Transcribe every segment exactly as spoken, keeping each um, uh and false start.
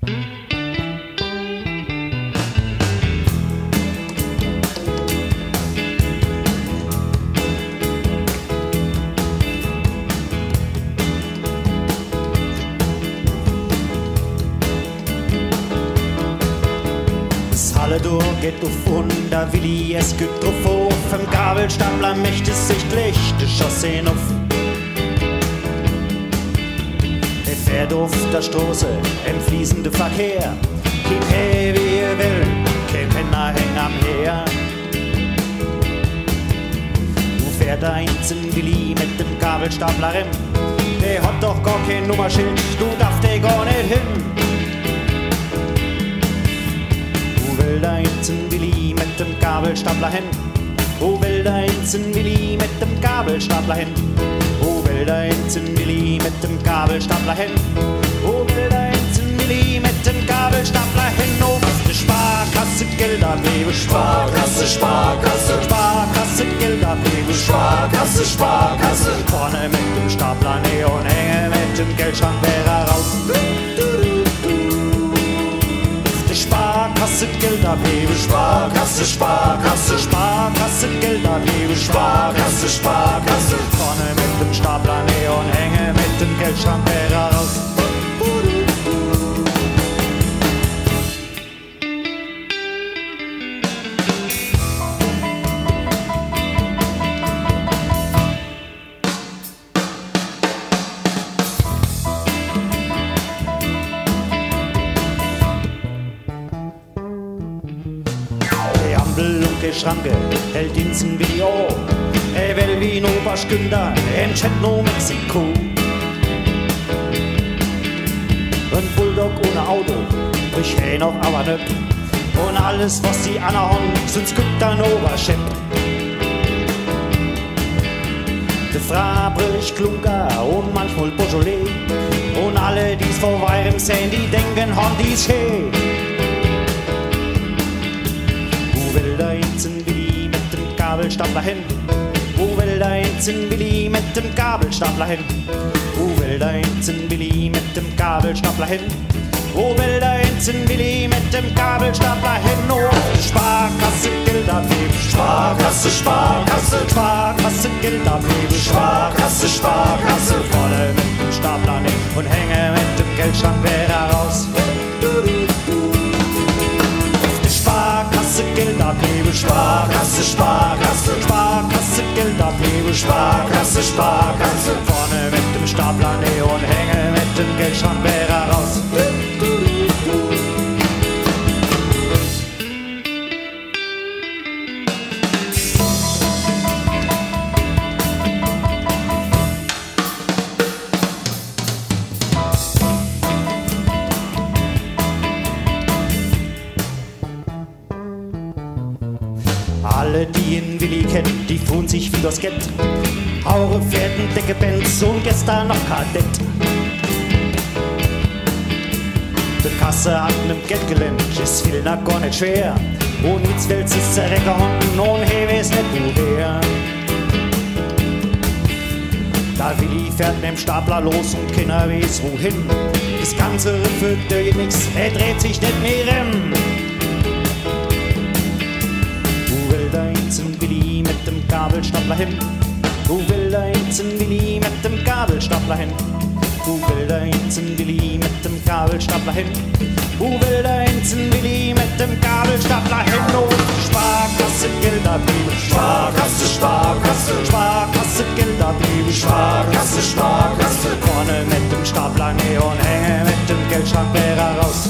Alle durch geht auf und da Willi es geht drauf auf. Im Gabelstapler möchte sichtlich die Chaussee auf. Er fährt auf der Straße im fließenden Verkehr. Kein Hey wie er will, kein Penner hängt am Her. Du fährt eins in Willi mit dem Gabelstapler rim. Der hat doch gar kein Nummerschild, du darfst eh gar nicht hin. Wo will dein Willi mit dem Gabelstapler hin? Wo will dein Willi mit dem Gabelstapler hin? Wo will dein Willi mit dem Gabelstapler hin? Wo will dein Willi mit dem Gabelstapler hin? Oh, was die Sparkasse Geld abhebe, Sparkasse, Sparkasse, Sparkasse Geld abhebe, Sparkasse, Sparkasse. Vorne mit dem Stapler Neon hänge mit dem Geldschrankwehrer raus. Sparkasse Geld abhebe, Sparkasse, Sparkasse, Sparkasse Geld abhebe, Sparkasse, Sparkasse. Vorne mit dem Stapler Neon hänge mit dem Geldschrankwehrer raus. Und die Schranke hält ins Video. Er will wie ein Oberstünder in Chetno, Mexiko. Ein Bulldog ohne Auto, ich häh noch aber nöp. Und alles, was die anhauen, sind Sküptern Oberschip. De Frabrich, Klunker und manchmal Beaujolais. Und alle, die's vor Weirem sehen, die denken, hon dies schee. Wo will dein Willi mit dem Gabelstapler hin? Wo will dein Willi mit dem Gabelstapler hin? Wo will dein Willi mit dem Gabelstapler hin? Wo will dein Willi mit dem Gabelstapler hin? Oh, Sparkasse Geld abheben, Sparkasse, Sparkasse, Sparkasse Geld abheben, Sparkasse, Sparkasse. Volle mit dem Stapler hin und hänge mit dem Geldschrankwehrer raus. Sparkasse Geld abhebe, Sparkasse, Sparkasse, Sparkasse Geld abhebe, Sparkasse, Sparkasse. Vorne mit dem Stapler Neon hänge mit dem Geldschrankwehrer raus. Alle, die ihn Willi kennt, die fuhren sich wie das Gett. Haure, Pferden, Decke, Benz und gestern noch Kadett. Die Kasse an dem Geld gelenkt, ist viel nach gar nicht schwer. Und jetzt will sie zerrecken und nun hebe es nicht woher. Da Willi fährt mit dem Stapler los und keiner weiß wohin. Das ganze Riff wird nix, er dreht sich nicht mehr rin. Willi mit dem Gabelstapler hin? Wo will dein Willi mit dem Gabelstapler hin? Wo will dein Willi mit dem Gabelstapler hin? Wo will dein Willi mit dem Gabelstapler hin? Oh, Sparkasse Geld abheben, Sparkasse, Sparkasse, Sparkasse Geld abheben, Sparkasse, Sparkasse. Vorne mit dem Stapler Neon hänge mit dem Geldschrankwehrer raus.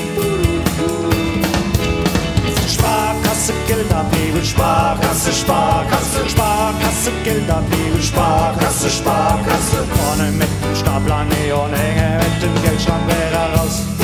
Sparkasse Geld abheben, Sparkasse, Sparkasse, Sparkasse Geld abheben, Sparkasse, Sparkasse. Vorne mit dem Stapler Neon hänge mit dem Geldschrankwehrer raus.